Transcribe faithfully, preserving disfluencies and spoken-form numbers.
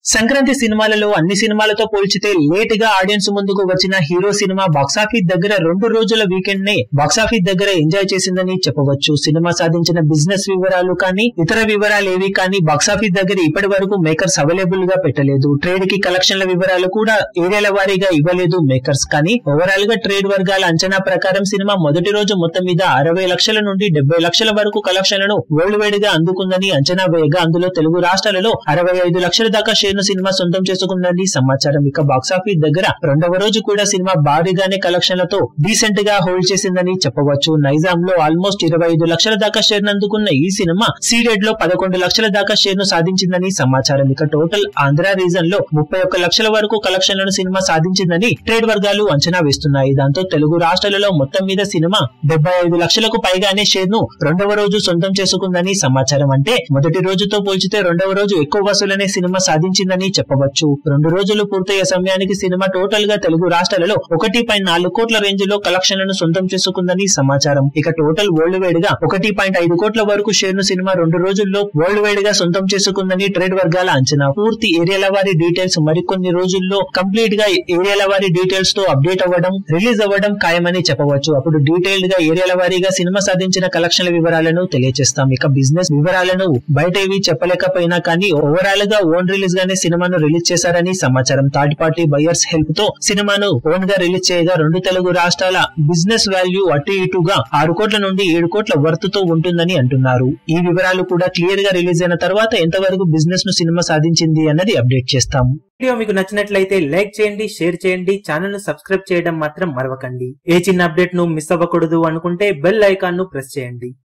సంక్రాంతి సినిమాలలో అన్ని సినిమాలతో పోల్చితే లేట్ గా ఆడియన్స్ ముందుకు వచ్చిన హీరో సినిమా బాక్సాఫీస్ దగ్గర రెండు రోజుల వీకెండ్ నే బాక్సాఫీస్ దగ్గర ఎంజాయ్ చేసిందని చెప్పవచ్చు. సినిమా సాధించిన బిజినెస్ వివరాలు కానీ ఇతర వివరాలు ఏవి కానీ బాక్సాఫీస్ దగ్గర ఇప్పటి వరకు మేకర్స్ అవైలబుల్ గా పెట్టలేదు. ట్రేడ్ కి కలెక్షన్ల వివరాలు కూడా ఏరియాల వారీగా ఇవ్వలేదు మేకర్స్. కానీ ఓవరాల్ గా ట్రేడ్ వర్గాల అంచనా ప్రకారం సినిమా మొదటి రోజు మొత్తం మీద అరవై లక్షల నుండి డెబ్బై లక్షల వరకు కలెక్షన్లను వరల్డ్ వైడ్ గా అందుకుందని అంచనా వేయగా అందులో తెలుగు రాష్ట్రాలలో అరవై ఐదు లక్షల దాకా సినిమా సొంతం చేసుకుందని సమాచారం. ఇక బాక్సాఫీస్ దగ్గర రెండవ రోజు కూడా సినిమా భారీగానే కలెక్షన్లతో డీసెంట్ గా హోల్డ్ చేసిందని చెప్పవచ్చు. నైజాం లో ఆల్మోస్ట్ ఇరవై ఐదు లక్షల దాకా షేర్ అందుకున్న ఈ సినిమా సీడెడ్ లో పదకొండు లక్షల దాకా షేర్ ను సాధించిందని సమాచారం. ఇక టోటల్ ఆంధ్ర రీజన్ లో ముప్పై ఒక్క లక్షల వరకు కలెక్షన్లను సినిమా సాధించిందని ట్రేడ్ వర్గాలు అంచనా వేస్తున్నాయి. దాంతో తెలుగు రాష్ట్రాలలో మొత్తం మీద సినిమా డెబ్బై ఐదు లక్షలకు పైగానే షేర్ ను రెండవ రోజు సొంతం చేసుకుందని సమాచారం. అంటే మొదటి రోజుతో పోల్చితే రెండవ రోజు ఎక్కువ వసూలనే సినిమా సాధించిందని చెప్పవచ్చు. రెండు రోజులు పూర్తయ్యే సమయానికి సినిమా టోటల్ గా తెలుగు రాష్ట్రాలలో ఒకటి పాయింట్ నాలుగు కోట్ల రేంజ్ లో కలెక్షన్లను సొంతం చేసుకుందని సమాచారం. ఇక టోటల్ వరల్డ్ వైడ్ గా ఒకటి పాయింట్ ఐదు కోట్ల వరకు షేర్ ను సినిమా రెండు రోజుల్లో వరల్డ్ వైడ్ గా సొంతం చేసుకుందని ట్రేడ్ వర్గాల అంచనా. పూర్తి ఏరియాల వారి డీటెయిల్స్ మరికొన్ని రోజుల్లో కంప్లీట్ గా ఏరియాల వారి డీటెయిల్స్ తో అప్డేట్ అవ్వడం రిలీజ్ అవ్వడం ఖాయమని చెప్పవచ్చు. అప్పుడు డీటెయిల్డ్ గా ఏరియాల వారీగా సినిమా సాధించిన కలెక్షన్ల వివరాలను తెలియజేస్తాం. ఇక బిజినెస్ వివరాలను బయట ఏవి చెప్పలేకపోయినా కానీ ఓవరాల్ గా ఓన్ రిలీజ్ గానే సినిమాను రిలీజ్ చేశారని సమాచారం. థర్డ్ పార్టీ బయర్స్ హెల్ప్ తో సినిమాను ఓన్ గా రిలీజ్ చేయగా రెండు తెలుగు రాష్ట్రాల బిజినెస్ వాల్యూ అటు ఇటుగా ఆరు కోట్ల నుండి ఏడు కోట్ల వర్త్ తో ఉంటుందని అంటున్నారు. ఈ వివరాలు కూడా క్లియర్ గా రిలీజ్ అయిన తర్వాత ఎంతవరకు బిజినెస్ ను సినిమా సాధించింది అన్నది అప్డేట్ చేస్తాం. వీడియో మీకు నచ్చినట్లయితే లైక్ చేయండి, షేర్ చేయండి, ఛానల్ ను సబ్స్క్రైబ్ చేయడం మాత్రం మరవకండి. ఏ చిన్న అప్డేట్ ను మిస్ అవ్వకూడదు అనుకుంటే బెల్ ఐకాన్ ను ప్రెస్ చేయండి.